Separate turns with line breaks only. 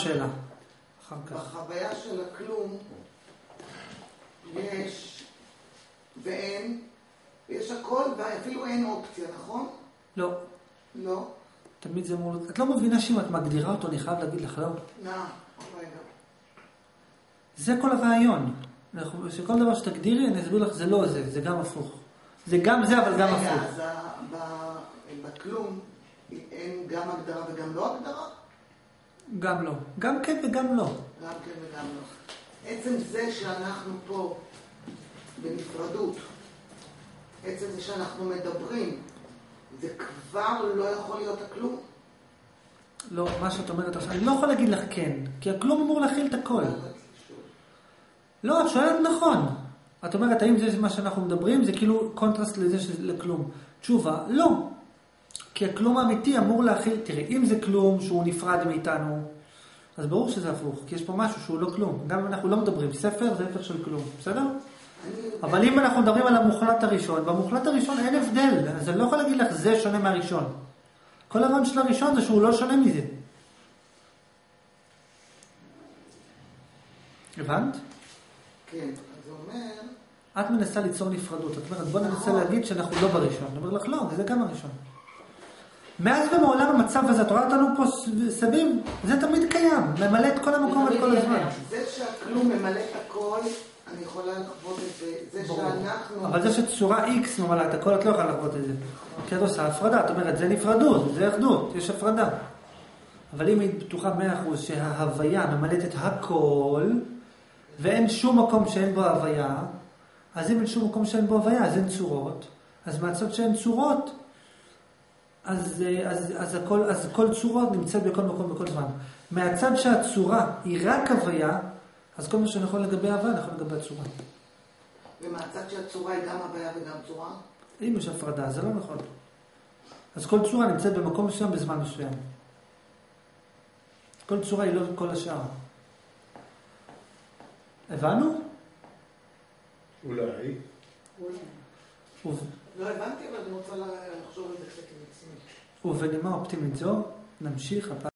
שאלה. אחר כך.
בחוויה של הכלום יש ואין, יש הכל ואפילו אין אופציה, נכון?
לא.
לא.
תמיד זה אמור... את לא מבינה שאם את מגדירה אותו, אני חייב להגיד לך, לא?
רגע.
זה כל הרעיון. שכל דבר שתגדירי, אני אסביר לך, זה לא זה, זה גם הפוך. זה גם זה, אבל גם הפוך.
אז בכלום אין גם הגדרה וגם לא הגדרה?
גם לא. גם כן וגם לא.
גם כן וגם לא. עצם זה שאנחנו פה בנפרדות, עצם זה שאנחנו מדברים, זה כבר לא יכול להיות הכלום?
לא, מה שאת אומרת עכשיו, אני לא יכול להגיד לך כן, כי הכלום אמור להכיל את הכל. לא, את שואלת נכון. את אומרת, האם זה מה שאנחנו מדברים, זה כאילו קונטרסט לזה לכלום. תשובה, לא. כי הכלום האמיתי אמור להכיל, תראי, אם זה כלום שהוא נפרד מאיתנו, אז ברור שזה הפוך, כי יש פה משהו שהוא לא כלום. גם אם אנחנו לא מדברים, ספר זה הפך של כלום, בסדר? אבל אם אנחנו מדברים על המוחלט הראשון, במוחלט הראשון אין הבדל, אז אני לא יכול להגיד לך, זה שונה מהראשון. כל הרעיון של הראשון זה שהוא לא שונה מזה. הבנת?
כן, אז זה אומר...
את מנסה ליצור נפרדות. את אומרת, בוא ננסה להגיד שאנחנו לא בראשון. אני אומר לך, לא, זה גם הראשון. מאז ומעולם המצב הזה, את רואה אותנו פה סביב, זה תמיד קיים. ממלא את כל המקום את כל הזמן.
זה שהכלום ממלא את הכל, אני יכולה לחוות את זה. זה שאנחנו...
אבל זה שצורה X ממלא את הכל, את לא יכולה לחוות את זה. כי את עושה הפרדה. את אומרת, זה נפרדות, זה אחדות, יש הפרדה. אבל אם היא בטוחה 100% שההוויה ממלאת את הכל, ואין שום מקום שאין בו הוויה, אז אם אין שום מקום שאין בו הוויה, אז אין צורות. אז מהצד שאין צורות, אז כל צורות נמצאת בכל מקום בכל זמן. מהצד שהצורה היא רק הוויה, אז כל מה שנכון לגבי הוויה, נכון לגבי הצורה.
ומהצד שהצורה היא גם הוויה וגם צורה?
אם יש הפרדה, זה לא נכון. אז כל צורה נמצאת במקום מסוים בזמן מסוים. כל צורה היא לא כל השאר. הבנו?
אולי.
לא הבנתי, אבל אני רוצה לחשוב על זה קצת עם עצמי.
ובנימה אופטימית זו, נמשיך הפעם.